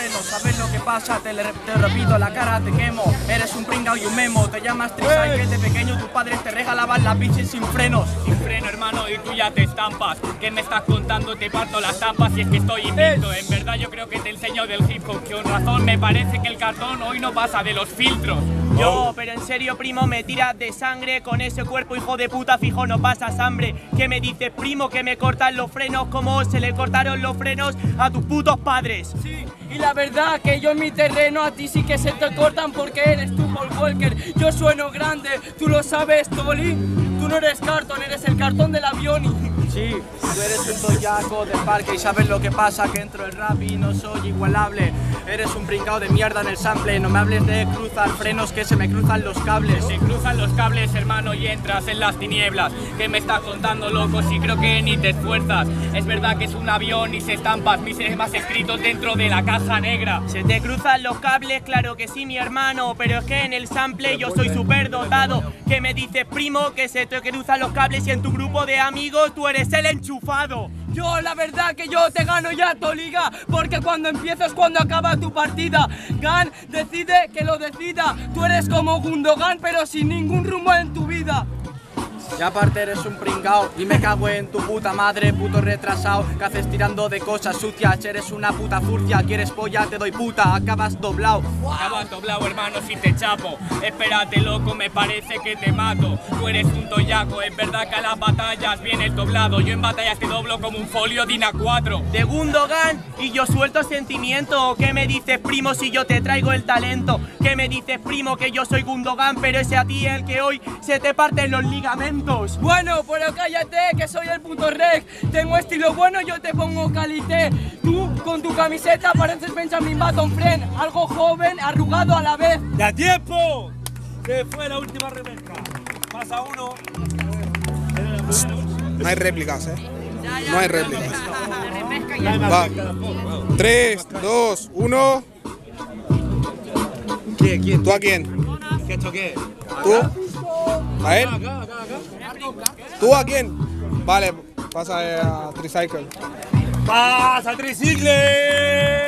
frenos. ¿Sabes lo que pasa? Te repito, la cara te quemo. Eres un pringao y un memo. Te llamas Tricycle, de pequeño tus padres te regalaban la bici sin frenos. Sin freno, hermano, y tú ya te estampas. ¿Qué me estás contando? Te parto las tapas y es que estoy invicto. En verdad yo creo que te enseño del hip hop. Con razón me parece que el cartón hoy no pasa de los filtros. Yo, pero en serio, primo, me tiras de sangre. Con ese cuerpo, hijo de puta, fijo, no pasas hambre. ¿Qué me dices, primo? Que me cortan los frenos como se le cortaron los frenos a tus putos padres. Sí, y la verdad que yo en mi terreno a ti sí que se te cortan porque eres tú, Paul Walker. Yo sueno grande, tú lo sabes, Toli. Tú no eres cartón, eres el cartón del avión. Sí, tú eres un toyaco de parque y sabes lo que pasa, que entro el rap y no soy igualable. Eres un brincao de mierda en el sample, no me hables de cruzar frenos que se me cruzan los cables. Se cruzan los cables, hermano, y entras en las tinieblas. ¿Qué me estás contando, loco? Si creo que ni te esfuerzas. Es verdad que es un avión y se estampas mis temas escritos dentro de la caja negra. Se te cruzan los cables, claro que sí, mi hermano, pero es que en el sample yo soy súper dotado. ¿Qué me dices, primo? Que se te cruzan los cables y en tu grupo de amigos tú eres el enchufado. Yo, la verdad que yo te gano ya, Toliga, porque cuando empiezas, cuando acaba tu partida. Gan decide que lo decida. Tú eres como Gundogan, pero sin ningún rumbo en tu vida. Y aparte eres un pringao y me cago en tu puta madre, puto retrasado. ¿Qué haces tirando de cosas sucias? Eres una puta furcia, quieres polla, te doy puta, acabas doblao. Acabas doblado, hermano, si te chapo. Espérate, loco, me parece que te mato. Tú eres un toyaco, es verdad que a las batallas viene el doblado. Yo en batallas te doblo como un folio DIN A4. De Gundogan y yo suelto sentimiento. ¿Qué me dices, primo, si yo te traigo el talento? ¿Qué me dices, primo, que yo soy Gundogan, pero ese a ti el que hoy se te parten los ligamentos? Bueno, pero cállate, que soy el puto reg. Tengo estilo bueno, yo te pongo calité. Tú, con tu camiseta, pareces Benjamin Button Friend. Algo joven, arrugado a la vez. ¡Ya tiempo! Que fue la última remezcla. Pasa uno. No hay réplicas, No hay réplicas. Va. 3, 2, 1. ¿Quién? ¿Tú a quién? ¿Qué hecho qué? ¿Tú? ¿A él? Acá. ¿Tú a quién? Vale, pasa a Tricycle. ¡Pasa, Tricicle!